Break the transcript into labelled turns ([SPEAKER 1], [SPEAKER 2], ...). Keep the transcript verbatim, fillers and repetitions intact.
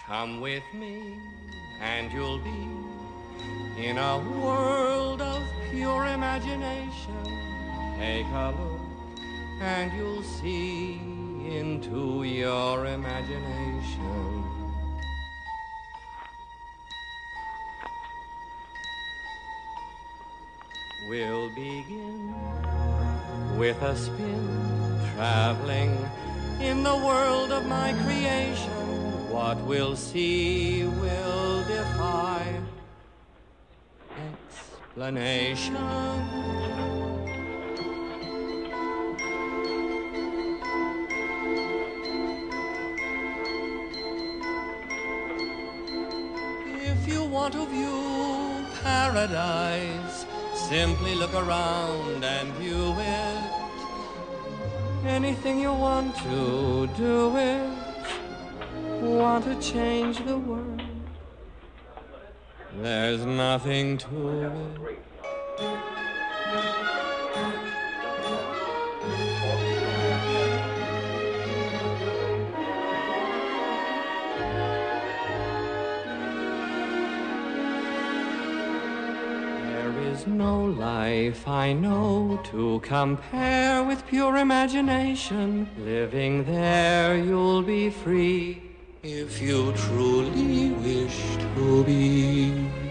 [SPEAKER 1] Come with me and you'll be in a world of pure imagination. Take a look and you'll see into your imagination. We'll begin with a spin, traveling in the world of my creation. What we'll see will defy explanation. If you want to view paradise, simply look around and view it. Anything you want to do it. Want to change the world? There's nothing to it. There is no life I know to compare with pure imagination. Living there you'll be free if you truly wish to be.